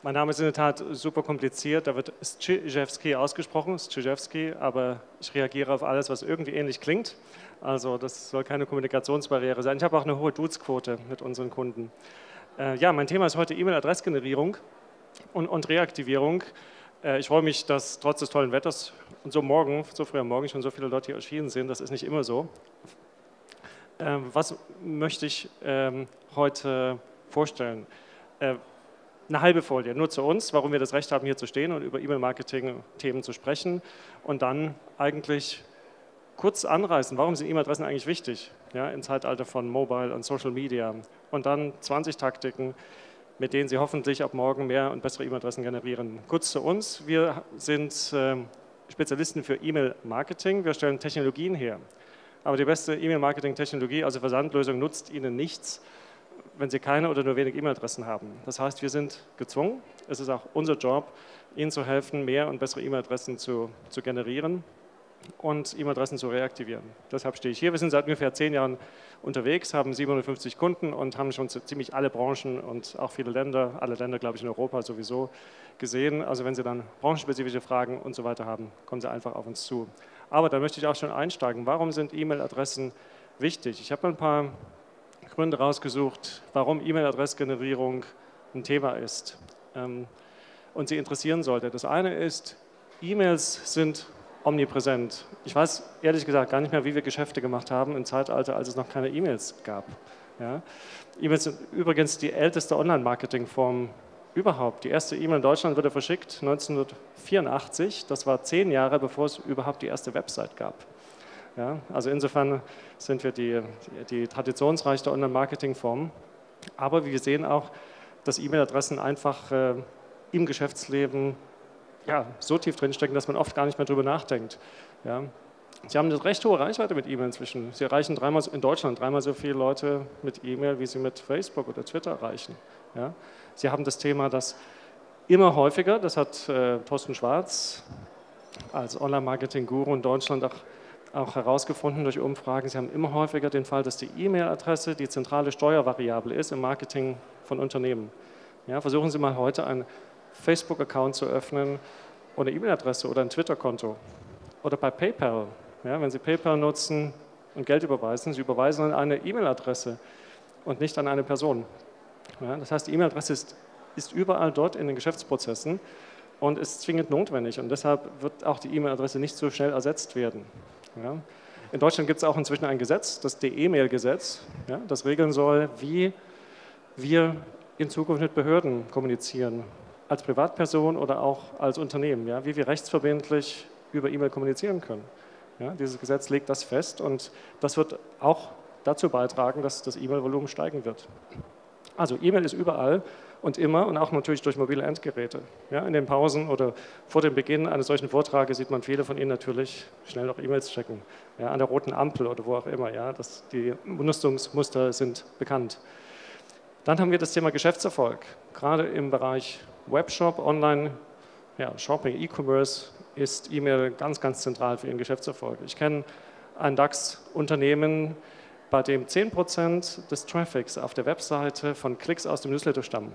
Mein Name ist in der Tat super kompliziert, da wird Strzyżewski ausgesprochen, Strzyżewski, aber ich reagiere auf alles, was irgendwie ähnlich klingt. Also das soll keine Kommunikationsbarriere sein. Ich habe auch eine hohe Duzquote mit unseren Kunden. Ja, mein Thema ist heute E-Mail-Adressgenerierung und Reaktivierung. Ich freue mich, dass trotz des tollen Wetters und so früh am Morgen schon so viele Leute hier erschienen sind. Das ist nicht immer so. Was möchte ich heute vorstellen? Eine halbe Folie, nur zu uns, warum wir das Recht haben, hier zu stehen und über E-Mail-Marketing-Themen zu sprechen. Und dann eigentlich kurz anreißen, warum sind E-Mail-Adressen eigentlich wichtig, ja, im Zeitalter von Mobile und Social Media. Und dann 20 Taktiken, mit denen Sie hoffentlich ab morgen mehr und bessere E-Mail-Adressen generieren. Kurz zu uns, wir sind Spezialisten für E-Mail-Marketing, wir stellen Technologien her. Aber die beste E-Mail-Marketing-Technologie, also Versandlösung, nutzt Ihnen nichts, wenn Sie keine oder nur wenig E-Mail-Adressen haben. Das heißt, wir sind gezwungen, es ist auch unser Job, Ihnen zu helfen, mehr und bessere E-Mail-Adressen zu generieren und E-Mail-Adressen zu reaktivieren. Deshalb stehe ich hier. Wir sind seit ungefähr 10 Jahren unterwegs, haben 750 Kunden und haben schon ziemlich alle Branchen und auch viele Länder, alle Länder, glaube ich, in Europa sowieso gesehen. Also wenn Sie dann branchenspezifische Fragen und so weiter haben, kommen Sie einfach auf uns zu. Aber da möchte ich auch schon einsteigen. Warum sind E-Mail-Adressen wichtig? Ich habe ein paar Gründe rausgesucht, warum E-Mail-Adressgenerierung ein Thema ist und Sie interessieren sollte. Das eine ist, E-Mails sind omnipräsent. Ich weiß ehrlich gesagt gar nicht mehr, wie wir Geschäfte gemacht haben im Zeitalter, als es noch keine E-Mails gab. Ja? E-Mails sind übrigens die älteste Online-Marketing-Form überhaupt. Die erste E-Mail in Deutschland wurde verschickt 1984. Das war 10 Jahre, bevor es überhaupt die erste Website gab. Ja, also insofern sind wir die traditionsreichste Online-Marketing-Form. Aber wir sehen auch, dass E-Mail-Adressen einfach im Geschäftsleben so tief drinstecken, dass man oft gar nicht mehr drüber nachdenkt. Ja. Sie haben eine recht hohe Reichweite mit E-Mail inzwischen. Sie erreichen in Deutschland dreimal so viele Leute mit E-Mail, wie sie mit Facebook oder Twitter erreichen. Ja. Sie haben das Thema, das immer häufiger, das hat Thorsten Schwarz als Online-Marketing-Guru in Deutschland auch herausgefunden durch Umfragen, Sie haben immer häufiger den Fall, dass die E-Mail-Adresse die zentrale Steuervariable ist im Marketing von Unternehmen. Ja, versuchen Sie mal heute einen Facebook-Account zu öffnen oder eine E-Mail-Adresse oder ein Twitter-Konto. Oder bei PayPal, ja, wenn Sie PayPal nutzen und Geld überweisen, Sie überweisen an eine E-Mail-Adresse und nicht an eine Person. Ja, das heißt, die E-Mail-Adresse ist überall dort in den Geschäftsprozessen und ist zwingend notwendig. Und deshalb wird auch die E-Mail-Adresse nicht so schnell ersetzt werden. Ja. In Deutschland gibt es auch inzwischen ein Gesetz, das E-Mail-Gesetz, ja, das regeln soll, wie wir in Zukunft mit Behörden kommunizieren, als Privatperson oder auch als Unternehmen, ja, wie wir rechtsverbindlich über E-Mail kommunizieren können. Ja, dieses Gesetz legt das fest und das wird auch dazu beitragen, dass das E-Mail-Volumen steigen wird. Also E-Mail ist überall und immer und auch natürlich durch mobile Endgeräte. Ja, in den Pausen oder vor dem Beginn eines solchen Vortrages sieht man viele von Ihnen natürlich schnell noch E-Mails checken, ja, an der roten Ampel oder wo auch immer. Ja, die Benutzungsmuster sind bekannt. Dann haben wir das Thema Geschäftserfolg. Gerade im Bereich Webshop, Online, Shopping, E-Commerce ist E-Mail ganz, ganz zentral für Ihren Geschäftserfolg. Ich kenne ein DAX-Unternehmen, bei dem 10% des Traffics auf der Webseite von Klicks aus dem Newsletter stammen.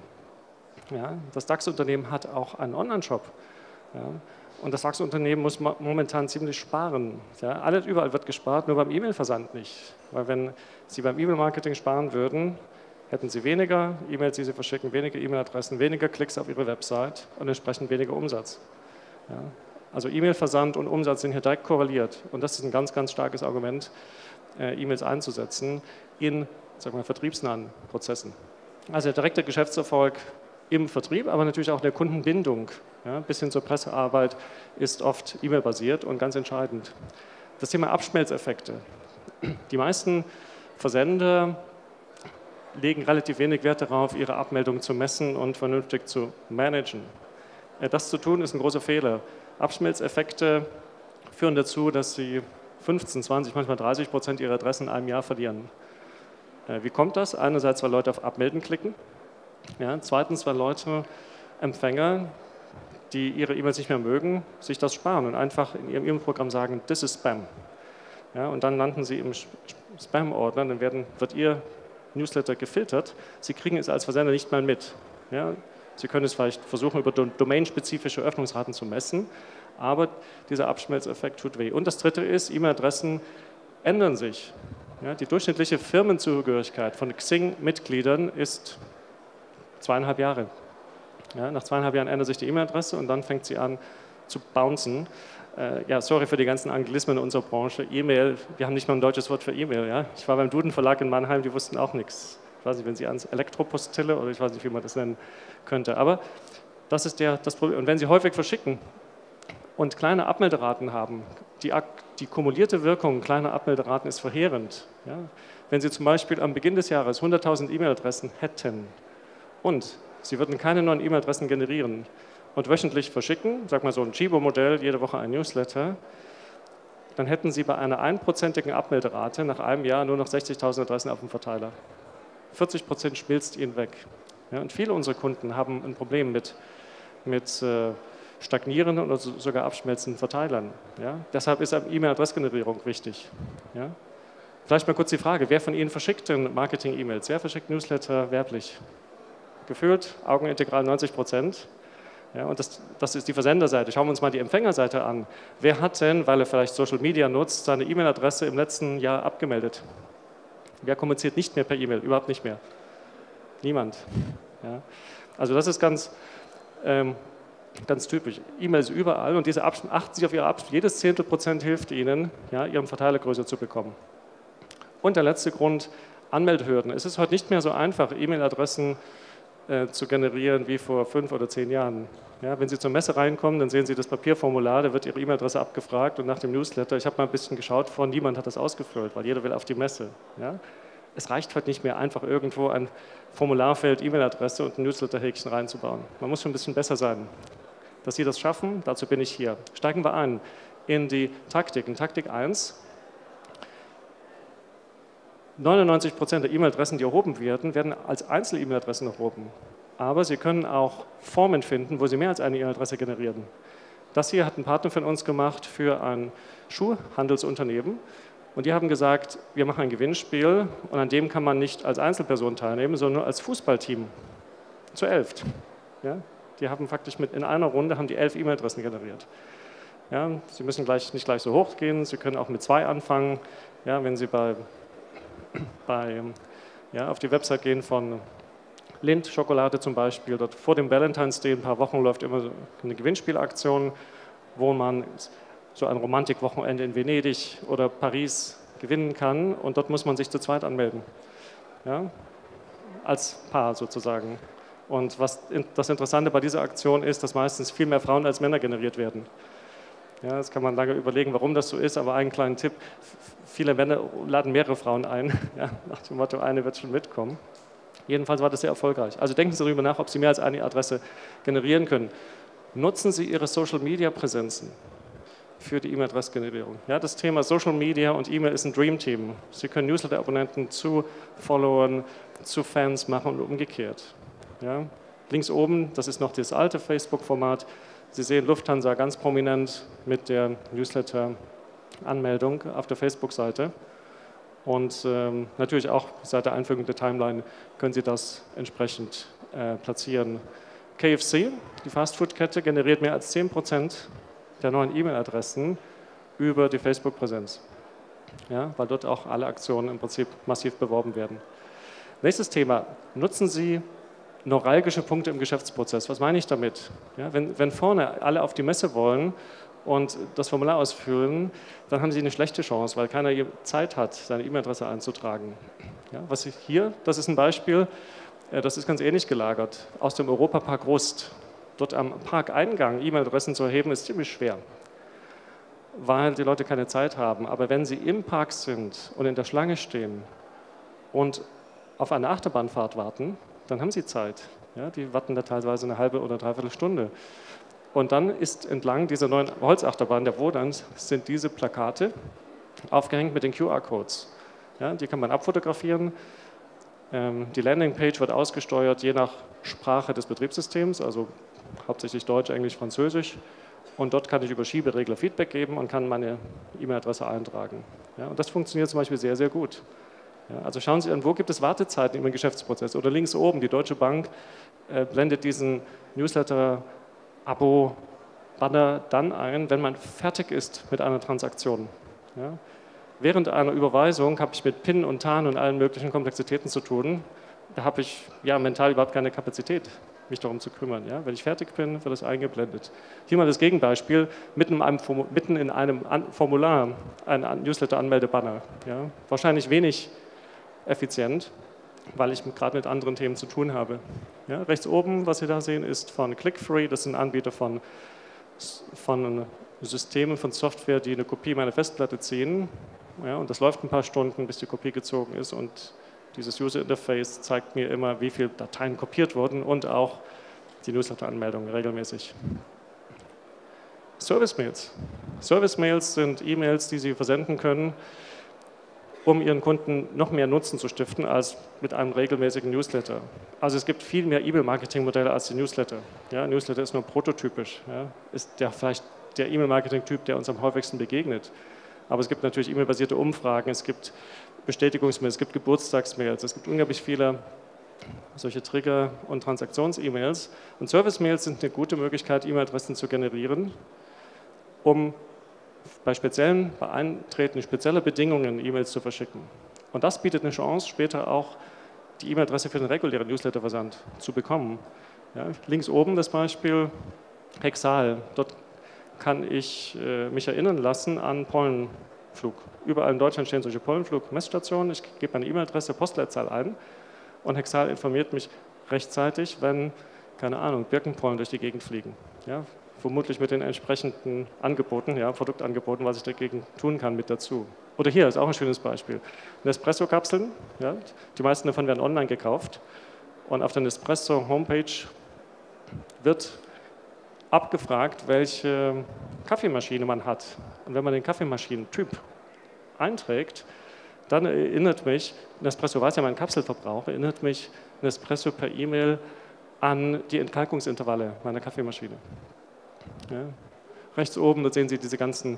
Ja, das DAX-Unternehmen hat auch einen Online-Shop. Ja, und das DAX-Unternehmen muss momentan ziemlich sparen. Ja, überall wird gespart, nur beim E-Mail-Versand nicht. Weil wenn Sie beim E-Mail-Marketing sparen würden, hätten Sie weniger E-Mails, die Sie verschicken, weniger E-Mail-Adressen, weniger Klicks auf Ihre Website und entsprechend weniger Umsatz. Ja, also E-Mail-Versand und Umsatz sind hier direkt korreliert. Und das ist ein ganz, ganz starkes Argument, E-Mails einzusetzen in, sagen wir, vertriebsnahen Prozessen. Also der direkte Geschäftserfolg im Vertrieb, aber natürlich auch in der Kundenbindung, ja, bis hin zur Pressearbeit, ist oft E-Mail-basiert und ganz entscheidend. Das Thema Abschmelzeffekte. Die meisten Versender legen relativ wenig Wert darauf, ihre Abmeldung zu messen und vernünftig zu managen. Das zu tun, ist ein großer Fehler. Abschmelzeffekte führen dazu, dass Sie 15, 20, manchmal 30% ihrer Adressen in einem Jahr verlieren. Wie kommt das? Einerseits, weil Leute auf Abmelden klicken. Ja, zweitens, weil Leute, Empfänger, die ihre E-Mails nicht mehr mögen, sich das sparen und einfach in ihrem E-Mail-Programm sagen, this is Spam. Ja, und dann landen sie im Spam-Ordner, dann wird ihr Newsletter gefiltert. Sie kriegen es als Versender nicht mal mit. Ja, Sie können es vielleicht versuchen, über domainspezifische Öffnungsraten zu messen, aber dieser Abschmelzeffekt tut weh. Und das Dritte ist, E-Mail-Adressen ändern sich. Ja, die durchschnittliche Firmenzugehörigkeit von Xing-Mitgliedern ist 2,5 Jahre. Ja, nach 2,5 Jahren ändert sich die E-Mail-Adresse und dann fängt sie an zu bouncen. Ja, sorry für die ganzen Anglizismen in unserer Branche. E-Mail, wir haben nicht mal ein deutsches Wort für E-Mail. Ja? Ich war beim Duden Verlag in Mannheim, die wussten auch nichts. Ich weiß nicht, wenn Sie ans Elektropostille oder ich weiß nicht, wie man das nennen könnte. Aber das ist das Problem. Und wenn Sie häufig verschicken und kleine Abmelderaten haben, die kumulierte Wirkung kleiner Abmelderaten ist verheerend. Ja? Wenn Sie zum Beispiel am Beginn des Jahres 100.000 E-Mail-Adressen hätten und Sie würden keine neuen E-Mail-Adressen generieren und wöchentlich verschicken, sag mal so ein Chibo-Modell, jede Woche ein Newsletter, dann hätten Sie bei einer 1%igen Abmelderate nach einem Jahr nur noch 60.000 Adressen auf dem Verteiler. 40% schmilzt Ihnen weg. Ja, und viele unserer Kunden haben ein Problem mit stagnierenden oder sogar abschmelzenden Verteilern. Ja? Deshalb ist E-Mail-Adressgenerierung wichtig. Ja? Vielleicht mal kurz die Frage, wer von Ihnen verschickt denn Marketing-E-Mails? Wer verschickt Newsletter werblich? Gefühlt, augenintegral 90%. Ja, und das ist die Versenderseite. Schauen wir uns mal die Empfängerseite an. Wer hat denn, weil er vielleicht Social Media nutzt, seine E-Mail-Adresse im letzten Jahr abgemeldet? Wer kommuniziert nicht mehr per E-Mail? Überhaupt nicht mehr. Niemand. Ja. Also das ist ganz typisch. E-Mail ist überall und achten Sie auf Ihre Abschlüsse. Jedes Zehntelprozent hilft Ihnen, ja, Ihren Verteiler größer zu bekommen. Und der letzte Grund, Anmeldehürden. Es ist heute nicht mehr so einfach, E-Mail-Adressen zu generieren wie vor 5 oder 10 Jahren. Ja, wenn Sie zur Messe reinkommen, dann sehen Sie das Papierformular, da wird Ihre E-Mail-Adresse abgefragt und nach dem Newsletter, ich habe mal ein bisschen geschaut, niemand hat das ausgefüllt, weil jeder will auf die Messe. Ja? Es reicht heute nicht mehr, einfach irgendwo ein Formularfeld, E-Mail-Adresse und ein Newsletter-Häkchen reinzubauen. Man muss schon ein bisschen besser sein. Dass Sie das schaffen, dazu bin ich hier. Steigen wir ein in die Taktik. In Taktik 1, 99% der E-Mail-Adressen, die erhoben werden als Einzel-E-Mail-Adressen erhoben. Aber Sie können auch Formen finden, wo Sie mehr als eine E-Mail-Adresse generieren. Das hier hat ein Partner von uns gemacht für ein Schuhhandelsunternehmen. Und die haben gesagt, wir machen ein Gewinnspiel und an dem kann man nicht als Einzelperson teilnehmen, sondern nur als Fußballteam. Zu 11. Ja? Die haben faktisch in einer Runde 11 E-Mail-Adressen generiert. Ja? Sie müssen nicht gleich so hoch gehen, Sie können auch mit 2 anfangen. Ja, wenn Sie auf die Website gehen von Lindt Schokolade zum Beispiel, dort vor dem Valentine's Day, ein paar Wochen läuft immer eine Gewinnspielaktion, wo man so ein Romantikwochenende in Venedig oder Paris gewinnen kann und dort muss man sich zu zweit anmelden, ja? Als Paar sozusagen. Und das Interessante bei dieser Aktion ist, dass meistens viel mehr Frauen als Männer generiert werden. Ja, das kann man lange überlegen, warum das so ist, aber einen kleinen Tipp, viele Männer laden mehrere Frauen ein, ja, nach dem Motto, eine wird schon mitkommen. Jedenfalls war das sehr erfolgreich. Also denken Sie darüber nach, ob Sie mehr als eine Adresse generieren können. Nutzen Sie Ihre Social-Media-Präsenzen für die E-Mail-Adressgenerierung. Ja, das Thema Social Media und E-Mail ist ein Dream-Team. Sie können Newsletter-Abonnenten zu Followern, zu Fans machen und umgekehrt. Ja, links oben, das ist noch das alte Facebook-Format. Sie sehen Lufthansa ganz prominent mit der Newsletter-Anmeldung auf der Facebook-Seite. Und natürlich auch seit der Einfügung der Timeline können Sie das entsprechend platzieren. KFC, die Fastfood-Kette, generiert mehr als 10% der neuen E-Mail-Adressen über die Facebook-Präsenz. Ja, weil dort auch alle Aktionen im Prinzip massiv beworben werden. Nächstes Thema, nutzen Sie neuralgische Punkte im Geschäftsprozess. Was meine ich damit? Ja, wenn vorne alle auf die Messe wollen und das Formular ausfüllen, dann haben Sie eine schlechte Chance, weil keiner Zeit hat, seine E-Mail-Adresse einzutragen. Ja, das ist ein Beispiel, das ist ganz ähnlich gelagert, aus dem Europapark Rust. Dort am Parkeingang E-Mail-Adressen zu erheben, ist ziemlich schwer, weil die Leute keine Zeit haben. Aber wenn Sie im Park sind und in der Schlange stehen und auf eine Achterbahnfahrt warten, dann haben Sie Zeit. Ja, die warten da teilweise eine halbe oder dreiviertel Stunde. Und dann ist entlang dieser neuen Holzachterbahn der Wodands sind diese Plakate aufgehängt mit den QR-Codes. Ja, die kann man abfotografieren. Die Landingpage wird ausgesteuert je nach Sprache des Betriebssystems, also hauptsächlich Deutsch, Englisch, Französisch. Und dort kann ich über Schieberegler Feedback geben und kann meine E-Mail-Adresse eintragen. Ja, und das funktioniert zum Beispiel sehr, sehr gut. Ja, also schauen Sie an, wo gibt es Wartezeiten im Geschäftsprozess? Oder links oben, die Deutsche Bank blendet diesen Newsletter-Abo-Banner dann ein, wenn man fertig ist mit einer Transaktion. Ja? Während einer Überweisung habe ich mit PIN und TAN und allen möglichen Komplexitäten zu tun. Da habe ich ja mental überhaupt keine Kapazität, mich darum zu kümmern. Ja? Wenn ich fertig bin, wird das eingeblendet. Hier mal das Gegenbeispiel, mitten in einem Formular ein Newsletter-Anmeldebanner. Ja? Wahrscheinlich wenig effizient, weil ich gerade mit anderen Themen zu tun habe. Ja? Rechts oben, was Sie da sehen, ist von ClickFree. Das sind Anbieter von Systemen, von Software, die eine Kopie meiner Festplatte ziehen. Ja? Und das läuft ein paar Stunden, bis die Kopie gezogen ist. Und dieses User Interface zeigt mir immer, wie viele Dateien kopiert wurden und auch die Newsletter-Anmeldungen regelmäßig. Service-Mails. Service-Mails sind E-Mails, die Sie versenden können, um Ihren Kunden noch mehr Nutzen zu stiften als mit einem regelmäßigen Newsletter. Also es gibt viel mehr E-Mail-Marketing-Modelle als die Newsletter. Ja, Newsletter ist nur prototypisch. Ja, ist vielleicht der E-Mail-Marketing-Typ, der uns am häufigsten begegnet. Aber es gibt natürlich E-Mail-basierte Umfragen, es gibt Bestätigungsmails, es gibt Geburtstagsmails, es gibt unglaublich viele solche Trigger- und Transaktions-E-Mails. Und Service-Mails sind eine gute Möglichkeit, E-Mail-Adressen zu generieren, um bei Eintreten spezieller Bedingungen E-Mails zu verschicken. Und das bietet eine Chance, später auch die E-Mail-Adresse für den regulären Newsletter-Versand zu bekommen. Ja, links oben das Beispiel Hexal. Dort kann ich mich erinnern lassen an Pollenflug. Überall in Deutschland stehen solche Pollenflug-Messstationen. Ich gebe meine E-Mail-Adresse, Postleitzahl ein und Hexal informiert mich rechtzeitig, wenn, keine Ahnung, Birkenpollen durch die Gegend fliegen. Ja, vermutlich mit den entsprechenden Angeboten, ja, Produktangeboten, was ich dagegen tun kann, mit dazu. Oder hier ist auch ein schönes Beispiel. Nespresso-Kapseln, ja, die meisten davon werden online gekauft und auf der Nespresso-Homepage wird abgefragt, welche Kaffeemaschine man hat. Und wenn man den Kaffeemaschinentyp einträgt, dann erinnert mich, Nespresso weiß ja meinen Kapselverbrauch, erinnert mich Nespresso per E-Mail an die Entkalkungsintervalle meiner Kaffeemaschine. Ja. Rechts oben, da sehen Sie diese ganzen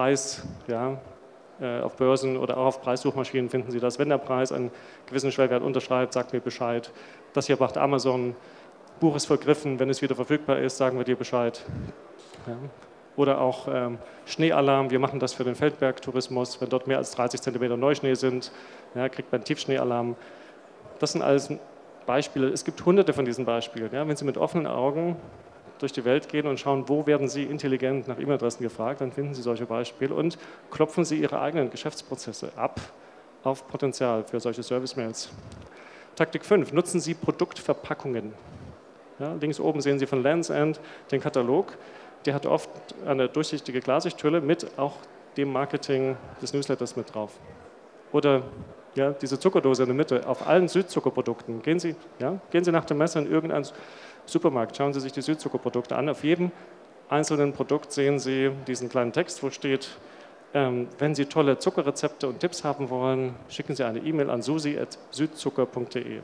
auf Börsen oder auch auf Preissuchmaschinen finden Sie das. Wenn der Preis einen gewissen Schwellwert unterschreibt, sagt mir Bescheid. Das hier macht Amazon. Buch ist vergriffen, wenn es wieder verfügbar ist, sagen wir dir Bescheid. Ja. Oder auch Schneealarm, wir machen das für den Feldbergtourismus, wenn dort mehr als 30 cm Neuschnee sind, ja, kriegt man einen Tiefschneealarm. Das sind alles Beispiele, es gibt hunderte von diesen Beispielen. Ja. Wenn Sie mit offenen Augen durch die Welt gehen und schauen, wo werden Sie intelligent nach E-Mail-Adressen gefragt, dann finden Sie solche Beispiele und klopfen Sie Ihre eigenen Geschäftsprozesse ab auf Potenzial für solche Service-Mails. Taktik 5, nutzen Sie Produktverpackungen. Ja, links oben sehen Sie von Lands' End den Katalog. Der hat oft eine durchsichtige Klarsichthülle mit auch dem Marketing des Newsletters mit drauf. Oder ja, diese Zuckerdose in der Mitte, auf allen Südzuckerprodukten. Gehen Sie nach der Messe in irgendeinen Supermarkt, schauen Sie sich die Südzuckerprodukte an. Auf jedem einzelnen Produkt sehen Sie diesen kleinen Text, wo steht, wenn Sie tolle Zuckerrezepte und Tipps haben wollen, schicken Sie eine E-Mail an susi@südzucker.de.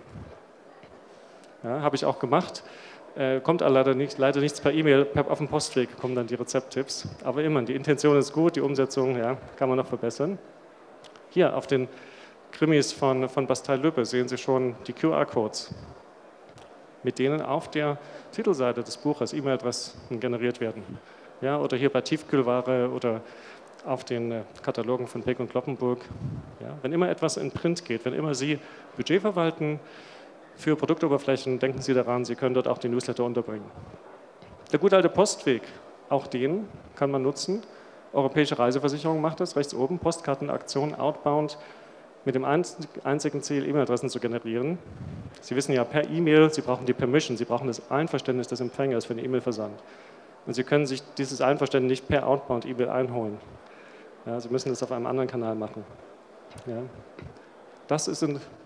Ja, habe ich auch gemacht. Kommt leider nichts per E-Mail, auf dem Postweg kommen dann die Rezepttipps. Aber immer, die Intention ist gut, die Umsetzung kann man noch verbessern. Hier auf den Krimis von Bastei-Lübbe sehen Sie schon die QR-Codes, mit denen auf der Titelseite des Buches E-Mail-Adressen generiert werden. Ja, oder hier bei Tiefkühlware oder auf den Katalogen von Peek und Kloppenburg. Ja, wenn immer etwas in Print geht, wenn immer Sie Budget verwalten, für Produktoberflächen, denken Sie daran, Sie können dort auch die Newsletter unterbringen. Der gute alte Postweg, auch den kann man nutzen. Europäische Reiseversicherung macht das, rechts oben, Postkartenaktion, Outbound, mit dem einzigen Ziel, E-Mail-Adressen zu generieren. Sie wissen ja, per E-Mail, Sie brauchen die Permission, Sie brauchen das Einverständnis des Empfängers für den E-Mail-Versand. Und Sie können sich dieses Einverständnis nicht per Outbound-E-Mail einholen. Ja, Sie müssen das auf einem anderen Kanal machen. Ja. Das ist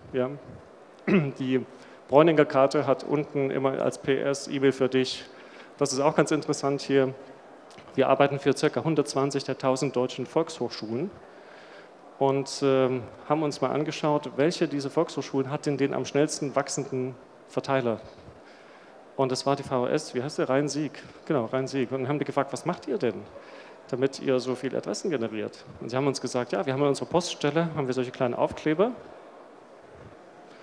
die Bräuninger Karte hat unten immer als PS E-Mail für dich. Das ist auch ganz interessant hier. Wir arbeiten für ca. 120 der 1000 deutschen Volkshochschulen und haben uns mal angeschaut, welche dieser Volkshochschulen hat denn den am schnellsten wachsenden Verteiler. Und das war die VHS, wie heißt der? Rhein-Sieg. Genau, Rhein-Sieg. Und dann haben wir gefragt, was macht ihr denn, damit ihr so viele Adressen generiert? Und sie haben uns gesagt, ja, wir haben an unserer Poststelle haben wir solche kleinen Aufkleber.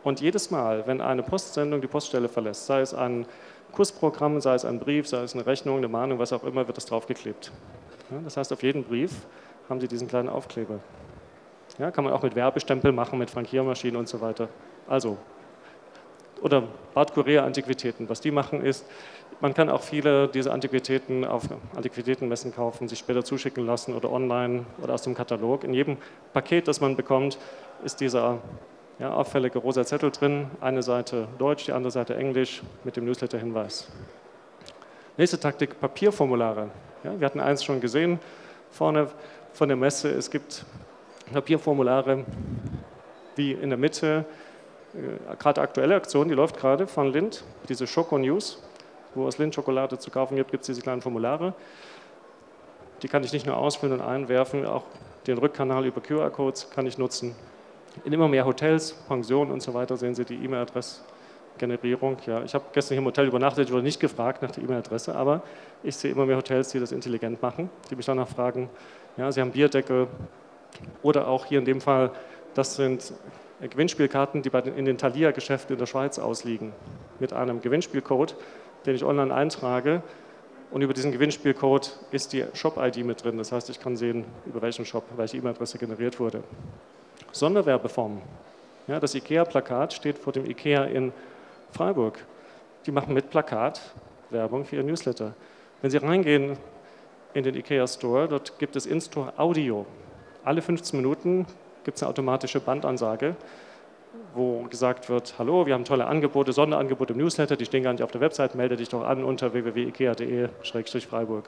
Und jedes Mal, wenn eine Postsendung die Poststelle verlässt, sei es ein Kursprogramm, sei es ein Brief, sei es eine Rechnung, eine Mahnung, was auch immer, wird das draufgeklebt. Ja, das heißt, auf jedem Brief haben Sie diesen kleinen Aufkleber. Ja, kann man auch mit Werbestempel machen, mit Frankiermaschinen und so weiter. Also, oder Bad Korea Antiquitäten. Was die machen ist, man kann auch viele dieser Antiquitäten auf Antiquitätenmessen kaufen, sich später zuschicken lassen oder online oder aus dem Katalog. In jedem Paket, das man bekommt, ist dieser auffällige rosa Zettel drin. Eine Seite Deutsch, die andere Seite Englisch mit dem Newsletter-Hinweis. Nächste Taktik, Papierformulare. Ja, wir hatten eins schon gesehen, vorne von der Messe. Es gibt Papierformulare wie in der Mitte, gerade aktuelle Aktion, die läuft gerade von Lindt, diese Schoko News, wo es Lindt-Schokolade zu kaufen gibt, gibt es diese kleinen Formulare. Die kann ich nicht nur ausfüllen und einwerfen, auch den Rückkanal über QR-Codes kann ich nutzen. In immer mehr Hotels, Pensionen und so weiter sehen Sie die E-Mail-Adressgenerierung. Ja, ich habe gestern hier im Hotel übernachtet, ich wurde nicht gefragt nach der E-Mail-Adresse, aber ich sehe immer mehr Hotels, die das intelligent machen, die mich danach fragen, ja, Sie haben Bierdeckel oder auch hier in dem Fall, das sind Gewinnspielkarten, die in den Thalia-Geschäften in der Schweiz ausliegen, mit einem Gewinnspielcode, den ich online eintrage. Und über diesen Gewinnspielcode ist die Shop-ID mit drin. Das heißt, ich kann sehen, über welchen Shop, welche E-Mail-Adresse generiert wurde. Sonderwerbeformen. Ja, das IKEA-Plakat steht vor dem IKEA in Freiburg. Die machen mit Plakat Werbung für ihr Newsletter. Wenn Sie reingehen in den IKEA-Store, dort gibt es In-Store Audio. Alle 15 Minuten gibt es eine automatische Bandansage, wo gesagt wird, hallo, wir haben tolle Angebote, Sonderangebote im Newsletter, die stehen gar nicht auf der Website, melde dich doch an unter www.ikea.de/Freiburg.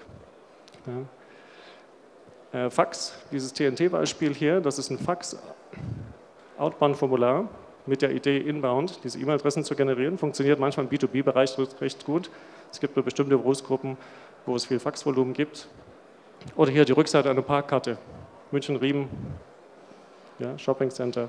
Ja. Fax, dieses TNT-Beispiel hier, das ist ein Fax-Outbound-Formular mit der Idee, inbound diese E-Mail-Adressen zu generieren, funktioniert manchmal im B2B-Bereich recht gut. Es gibt nur bestimmte Berufsgruppen, wo es viel Faxvolumen gibt. Oder hier die Rückseite einer Parkkarte, München-Riemen, ja, Shopping Center.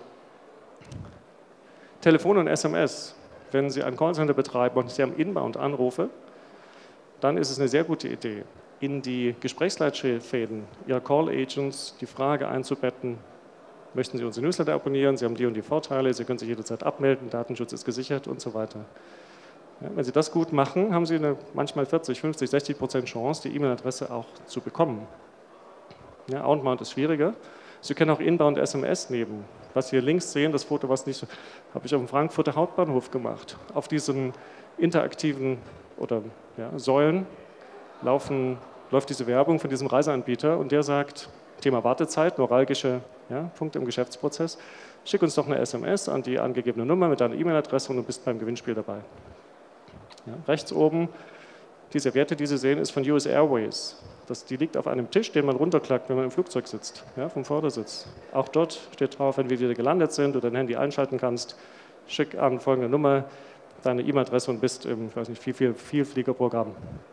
Telefon und SMS. Wenn Sie ein Callcenter betreiben und Sie haben Inbound Anrufe, dann ist es eine sehr gute Idee, in die Gesprächsleitfäden Ihrer Call Agents die Frage einzubetten, möchten Sie unsere Newsletter abonnieren, Sie haben die und die Vorteile, Sie können sich jederzeit abmelden, Datenschutz ist gesichert und so weiter. Ja, wenn Sie das gut machen, haben Sie eine manchmal 40, 50, 60% Chance, die E-Mail-Adresse auch zu bekommen. Ja, Outbound ist schwieriger. Sie können auch Inbound SMS nehmen. Was Sie hier links sehen, das Foto, was nicht, habe ich auf dem Frankfurter Hauptbahnhof gemacht. Auf diesen interaktiven oder Säulen läuft diese Werbung von diesem Reiseanbieter und der sagt, Thema Wartezeit, neuralgische Punkte im Geschäftsprozess, schick uns doch eine SMS an die angegebene Nummer mit deiner E-Mail-Adresse und du bist beim Gewinnspiel dabei. Ja, rechts oben, diese Werte, die Sie sehen, ist von US Airways. Die liegt auf einem Tisch, den man runterklackt, wenn man im Flugzeug sitzt, ja, vom Vordersitz. Auch dort steht drauf, wenn wir wieder gelandet sind oder dein Handy einschalten kannst, schick an folgende Nummer deine E-Mail-Adresse und bist im, ich weiß nicht, Vielfliegerprogramm.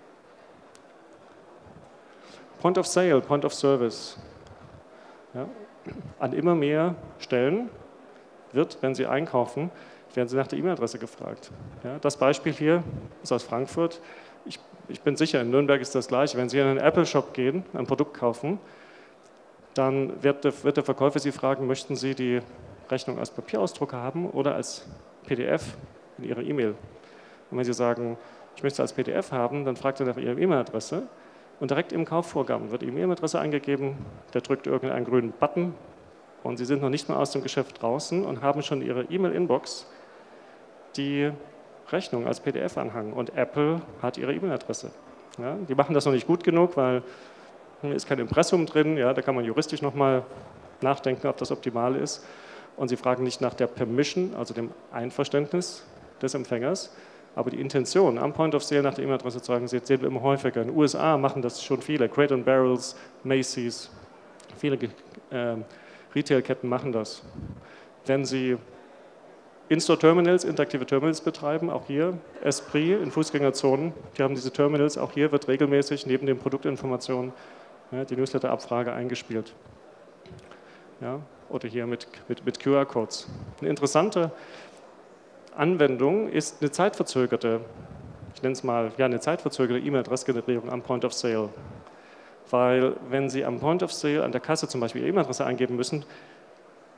Point of Sale, Point of Service. Ja, an immer mehr Stellen wird, wenn Sie einkaufen, werden Sie nach der E-Mail-Adresse gefragt. Ja, das Beispiel hier ist aus Frankfurt. Ich bin sicher, in Nürnberg ist das Gleiche. Wenn Sie in einen Apple-Shop gehen, ein Produkt kaufen, dann wird der Verkäufer Sie fragen, möchten Sie die Rechnung als Papierausdruck haben oder als PDF in Ihrer E-Mail. Und wenn Sie sagen, ich möchte es als PDF haben, dann fragt er nach Ihrer E-Mail-Adresse und direkt im Kaufvorgang wird Ihre E-Mail-Adresse eingegeben, der drückt irgendeinen grünen Button und Sie sind noch nicht mal aus dem Geschäft draußen und haben schon Ihre E-Mail-Inbox die Rechnung als PDF-Anhang und Apple hat Ihre E-Mail-Adresse. Ja, die machen das noch nicht gut genug, weil hier ist kein Impressum drin, ja, da kann man juristisch nochmal nachdenken, ob das optimal ist. Und sie fragen nicht nach der Permission, also dem Einverständnis des Empfängers, aber die Intention am Point of Sale nach der E-Mail-Adresse zu sagen, sehen wir immer häufiger. In den USA machen das schon viele, Crate & Barrels, Macy's, viele Retail-Ketten machen das. Wenn Sie In-Store-Terminals, interaktive Terminals betreiben, auch hier Esprit in Fußgängerzonen, die haben diese Terminals, auch hier wird regelmäßig neben den Produktinformationen die Newsletter-Abfrage eingespielt. Ja, oder hier mit QR-Codes. Eine interessante Anwendung ist eine zeitverzögerte, ich nenne es mal, eine zeitverzögerte E-Mail-Adressgenerierung am Point of Sale. Weil wenn Sie am Point of Sale an der Kasse zum Beispiel Ihre E-Mail-Adresse eingeben müssen,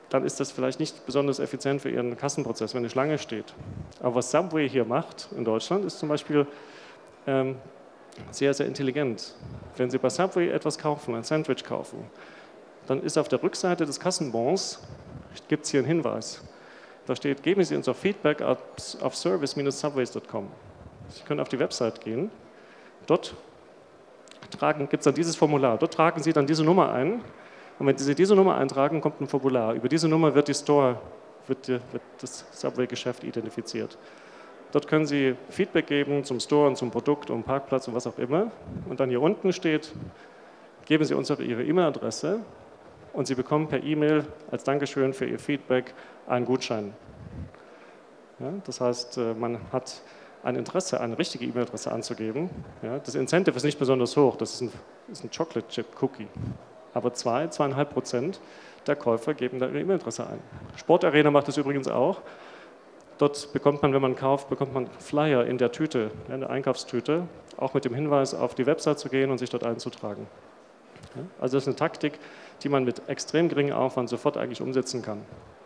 dann ist das vielleicht nicht besonders effizient für Ihren Kassenprozess, wenn eine Schlange steht. Aber was Subway hier macht in Deutschland, ist zum Beispiel sehr, sehr intelligent. Wenn Sie bei Subway etwas kaufen, ein Sandwich kaufen, dann ist auf der Rückseite des Kassenbons, gibt es hier einen Hinweis. Da steht, geben Sie uns auch Feedback auf service-subways.com. Sie können auf die Website gehen, dort gibt es dann dieses Formular, dort tragen Sie dann diese Nummer ein und wenn Sie diese Nummer eintragen, kommt ein Formular. Über diese Nummer wird das Subway-Geschäft identifiziert. Dort können Sie Feedback geben zum Store und zum Produkt, um Parkplatz und was auch immer. Und dann hier unten steht, geben Sie uns auch Ihre E-Mail-Adresse und Sie bekommen per E-Mail als Dankeschön für Ihr Feedback einen Gutschein. Ja, das heißt, man hat ein Interesse, eine richtige E-Mail-Adresse anzugeben. Ja, das Incentive ist nicht besonders hoch, das ist ein Chocolate-Chip-Cookie. Aber 2,5% der Käufer geben da ihre E-Mail-Adresse ein. Sportarena macht das übrigens auch. Dort bekommt man, wenn man kauft, bekommt man Flyer in der Tüte, in der Einkaufstüte, auch mit dem Hinweis, auf die Website zu gehen und sich dort einzutragen. Ja, also das ist eine Taktik, die man mit extrem geringem Aufwand sofort eigentlich umsetzen kann.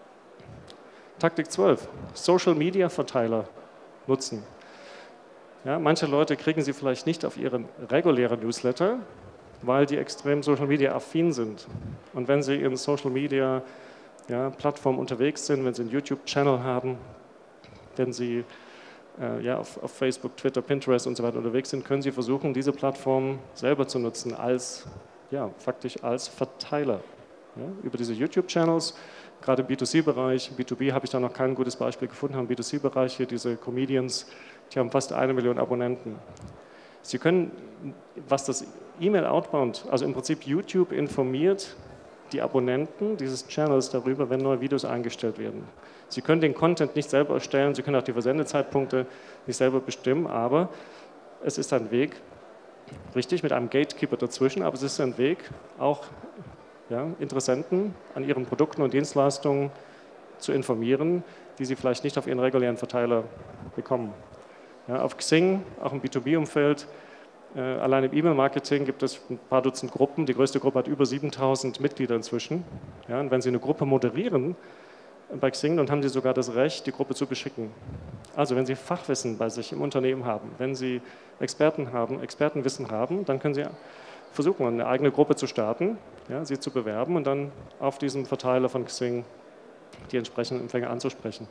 Taktik 12, Social-Media-Verteiler nutzen. Ja, manche Leute kriegen sie vielleicht nicht auf ihren regulären Newsletter, weil die extrem Social-Media-affin sind. Und wenn sie in Social-Media-Plattformen unterwegs sind, wenn sie einen YouTube-Channel haben, wenn sie auf Facebook, Twitter, Pinterest und so weiter unterwegs sind, können sie versuchen, diese Plattform selber zu nutzen, faktisch als Verteiler. Ja, über diese YouTube-Channels, gerade im B2C-Bereich, B2B habe ich da noch kein gutes Beispiel gefunden, im B2C-Bereich hier diese Comedians, die haben fast 1 Million Abonnenten. Sie können, was das E-Mail-Outbound, also im Prinzip YouTube informiert die Abonnenten dieses Channels darüber, wenn neue Videos eingestellt werden. Sie können den Content nicht selber erstellen, Sie können auch die Versendezeitpunkte nicht selber bestimmen, aber es ist ein Weg, richtig, mit einem Gatekeeper dazwischen, aber es ist ein Weg, auch Interessenten an ihren Produkten und Dienstleistungen zu informieren, die sie vielleicht nicht auf ihren regulären Verteiler bekommen. Ja, auf Xing, auch im B2B-Umfeld, allein im E-Mail-Marketing gibt es ein paar Dutzend Gruppen. Die größte Gruppe hat über 7.000 Mitglieder inzwischen. Ja, und wenn Sie eine Gruppe moderieren bei Xing, dann haben Sie sogar das Recht, die Gruppe zu beschicken. Also wenn Sie Fachwissen bei sich im Unternehmen haben, wenn Sie Expertenwissen haben, dann können Sie versuchen, eine eigene Gruppe zu starten, sie zu bewerben und dann auf diesem Verteiler von Xing die entsprechenden Empfänger anzusprechen.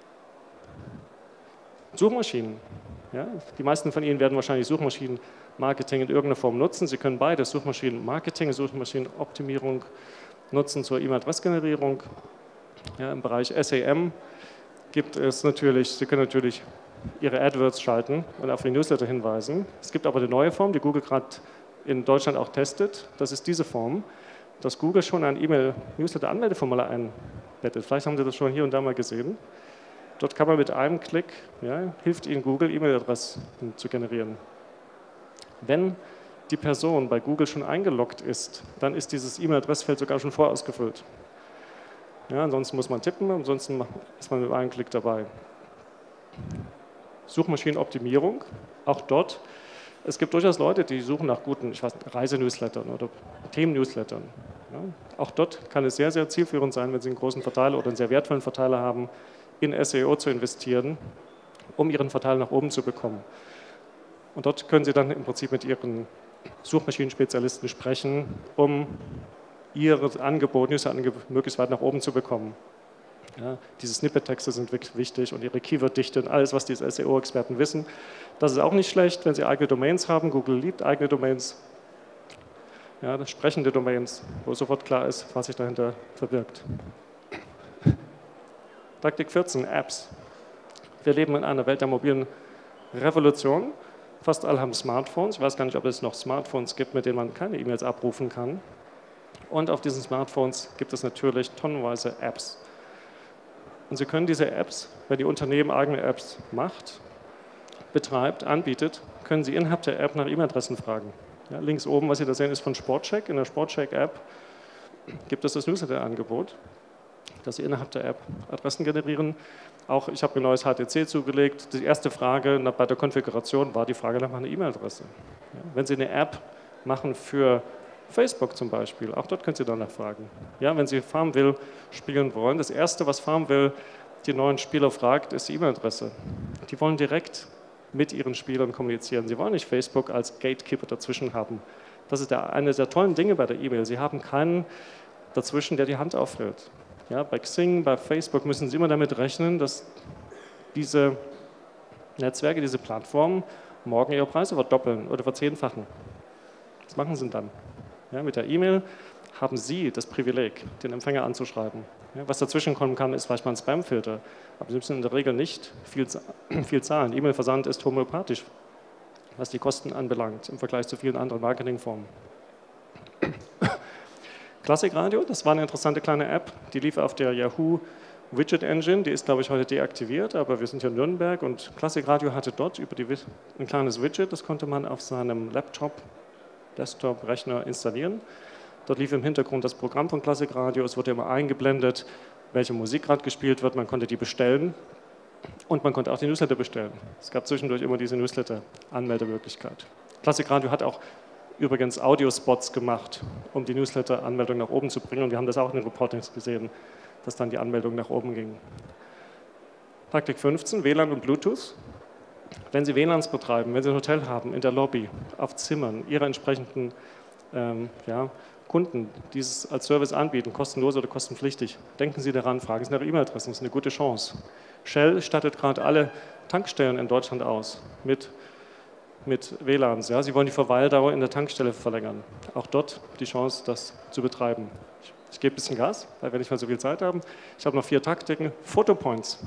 Suchmaschinen. Ja, die meisten von Ihnen werden wahrscheinlich Suchmaschinenmarketing in irgendeiner Form nutzen. Sie können beides, Suchmaschinenmarketing, Suchmaschinenoptimierung nutzen zur E-Mail-Adressgenerierung. Ja, im Bereich SEM gibt es natürlich, Sie können natürlich Ihre AdWords schalten und auf die Newsletter hinweisen. Es gibt aber eine neue Form, die Google gerade in Deutschland auch testet. Das ist diese Form, dass Google schon ein E-Mail-Newsletter-Anmeldeformular einbettet. Vielleicht haben Sie das schon hier und da mal gesehen. Dort kann man mit einem Klick, hilft Ihnen Google, E-Mail-Adressen zu generieren. Wenn die Person bei Google schon eingeloggt ist, dann ist dieses E-Mail-Adressfeld sogar schon vorausgefüllt. Ja, ansonsten muss man tippen, ansonsten ist man mit einem Klick dabei. Suchmaschinenoptimierung, auch dort. Es gibt durchaus Leute, die suchen nach guten Reisenewslettern oder Themen-Newslettern. Ja, auch dort kann es sehr, sehr zielführend sein, wenn Sie einen großen Verteiler oder einen sehr wertvollen Verteiler haben, in SEO zu investieren, um Ihren Verteiler nach oben zu bekommen. Und dort können Sie dann im Prinzip mit Ihren Suchmaschinenspezialisten sprechen, um Ihr Angebot, Newsletter-Angebot möglichst weit nach oben zu bekommen. Ja, diese Snippet-Texte sind wirklich wichtig und Ihre Keyword-Dichte und alles, was die SEO-Experten wissen. Das ist auch nicht schlecht, wenn Sie eigene Domains haben. Google liebt eigene Domains, sprechende Domains, wo sofort klar ist, was sich dahinter verbirgt. Taktik 14, Apps. Wir leben in einer Welt der mobilen Revolution. Fast alle haben Smartphones. Ich weiß gar nicht, ob es noch Smartphones gibt, mit denen man keine E-Mails abrufen kann. Und auf diesen Smartphones gibt es natürlich tonnenweise Apps. Und Sie können diese Apps, wenn die Unternehmen eigene Apps macht, betreibt, anbietet, können Sie innerhalb der App nach E-Mail-Adressen fragen. Ja, links oben, was Sie da sehen, ist von Sportcheck. In der Sportcheck-App gibt es das Newsletter-Angebot, dass Sie innerhalb der App Adressen generieren. Auch ich habe ein neues HTC zugelegt. Die erste Frage bei der Konfiguration war die Frage nach einer E-Mail-Adresse. Ja, wenn Sie eine App machen für Facebook zum Beispiel, auch dort können Sie danach fragen. Ja, wenn Sie Farmville spielen wollen, das Erste, was Farmville die neuen Spieler fragt, ist die E-Mail-Adresse. Die wollen direkt mit ihren Spielern kommunizieren. Sie wollen nicht Facebook als Gatekeeper dazwischen haben. Das ist eine der tollen Dinge bei der E-Mail. Sie haben keinen dazwischen, der die Hand aufhält. Ja, bei Xing, bei Facebook müssen Sie immer damit rechnen, dass diese Netzwerke, diese Plattformen morgen ihre Preise verdoppeln oder verzehnfachen. Was machen Sie dann? Ja, mit der E-Mail haben Sie das Privileg, den Empfänger anzuschreiben. Ja, was dazwischen kommen kann, ist vielleicht mal ein Spamfilter, aber Sie müssen in der Regel nicht viel zahlen. E-Mail-Versand ist homöopathisch, was die Kosten anbelangt, im Vergleich zu vielen anderen Marketingformen. Classic Radio, das war eine interessante kleine App, die lief auf der Yahoo Widget Engine, die ist, glaube ich, heute deaktiviert, aber wir sind hier in Nürnberg und Classic Radio hatte dort ein kleines Widget, das konnte man auf seinem Laptop, Desktop, Rechner installieren. Dort lief im Hintergrund das Programm von Classic Radio, es wurde immer eingeblendet, welche Musik gerade gespielt wird, man konnte die bestellen und man konnte auch die Newsletter bestellen. Es gab zwischendurch immer diese Newsletter-Anmeldemöglichkeit. Classic Radio hat auch übrigens Audiospots gemacht, um die Newsletter-Anmeldung nach oben zu bringen und wir haben das auch in den Reportings gesehen, dass dann die Anmeldung nach oben ging. Taktik 15, WLAN und Bluetooth. Wenn Sie WLANs betreiben, wenn Sie ein Hotel haben, in der Lobby, auf Zimmern, Ihre entsprechenden Kunden dieses als Service anbieten, kostenlos oder kostenpflichtig, denken Sie daran, fragen Sie nach E-Mail-Adressen, das ist eine gute Chance. Shell stattet gerade alle Tankstellen in Deutschland aus mit WLANs. Ja. Sie wollen die Verweildauer in der Tankstelle verlängern. Auch dort die Chance, das zu betreiben. Ich gebe ein bisschen Gas, weil wir nicht mehr so viel Zeit haben. Ich habe noch 4 Taktiken. Fotopoints.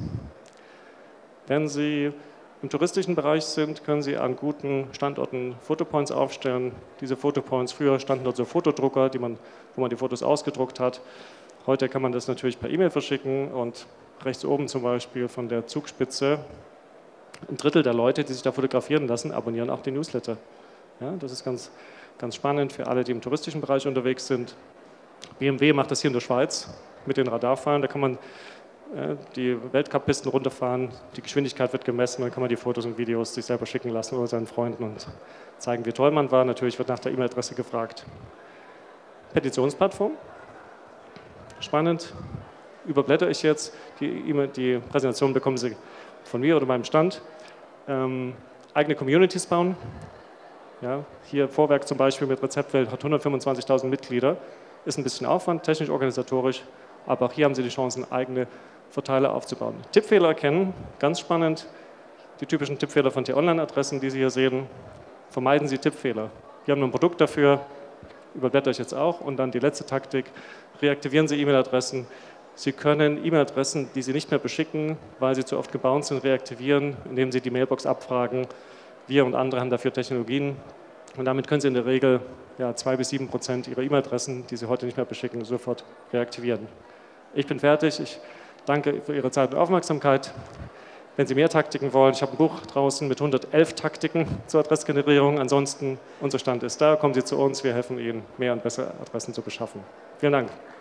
Wenn Sie im touristischen Bereich sind, können Sie an guten Standorten Fotopoints aufstellen. Diese Fotopoints, früher standen dort so Fotodrucker, wo man die Fotos ausgedruckt hat. Heute kann man das natürlich per E-Mail verschicken und rechts oben zum Beispiel von der Zugspitze, ein Drittel der Leute, die sich da fotografieren lassen, abonnieren auch die Newsletter. Ja, das ist ganz, ganz spannend für alle, die im touristischen Bereich unterwegs sind. BMW macht das hier in der Schweiz mit den Radarfallen, da kann man die Weltcup-Pisten runterfahren, die Geschwindigkeit wird gemessen, dann kann man die Fotos und Videos sich selber schicken lassen oder seinen Freunden und zeigen, wie toll man war. Natürlich wird nach der E-Mail-Adresse gefragt. Petitionsplattform, spannend, überblätter ich jetzt, die Präsentation bekommen Sie von mir oder meinem Stand. Eigene Communities bauen, ja, hier Vorwerk zum Beispiel mit Rezeptwelt hat 125.000 Mitglieder, ist ein bisschen Aufwand, technisch, organisatorisch, aber auch hier haben Sie die Chance, eigene Verteiler aufzubauen. Tippfehler erkennen, ganz spannend. Die typischen Tippfehler von T-Online-Adressen, die Sie hier sehen. Vermeiden Sie Tippfehler. Wir haben ein Produkt dafür, überblätter ich jetzt auch. Und dann die letzte Taktik, reaktivieren Sie E-Mail-Adressen. Sie können E-Mail-Adressen, die Sie nicht mehr beschicken, weil sie zu oft gebounced sind, reaktivieren, indem Sie die Mailbox abfragen. Wir und andere haben dafür Technologien. Und damit können Sie in der Regel 2 bis 7% Ihrer E-Mail-Adressen, die Sie heute nicht mehr beschicken, sofort reaktivieren. Ich bin fertig. Ich danke für Ihre Zeit und Aufmerksamkeit. Wenn Sie mehr Taktiken wollen, ich habe ein Buch draußen mit 111 Taktiken zur Adressgenerierung. Ansonsten, unser Stand ist da. Kommen Sie zu uns, wir helfen Ihnen, mehr und bessere Adressen zu beschaffen. Vielen Dank.